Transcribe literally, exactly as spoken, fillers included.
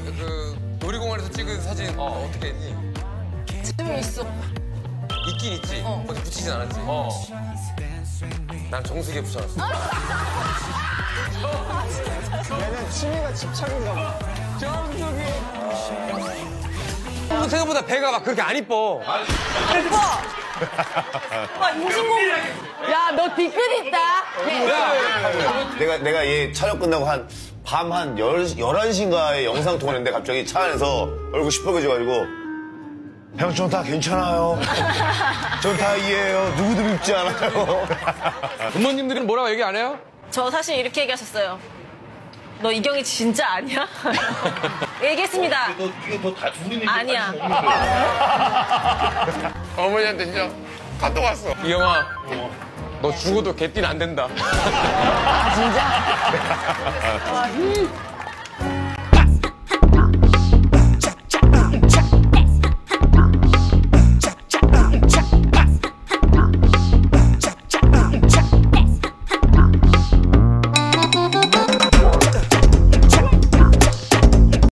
그 놀이공원에서 찍은 사진 어, 어떻게 했니? 집에 있어. 있긴 있지. 어. 거기 붙이진 않았지. 어. 난 정수기에 붙여놨어. 얘는 취미가 집착인가 봐. 정수기. 생각보다 배가 막 그렇게 안 이뻐. 오빠! 오빠, 인신공격. 야, 너 뒤끝 있다. 내가, 내가 얘 촬영 끝나고 한, 밤 한 열한 시인가에 영상 통화했는데 갑자기 차 안에서 얼굴 시뻘개져가지고 형, 전 다 괜찮아요. 전 다 이해해요. 누구도 밉지 않아요. 부모님들은 뭐라고 얘기 안 해요? 저 사실 이렇게 얘기하셨어요. 너 이경이 진짜 아니야? 얘기했습니다. 이게 너다 둘이니까. 아니야. 어머니한테 진짜 카톡 왔어. 이영아, 너 죽어도 개띠는 안 된다. 아, 진짜?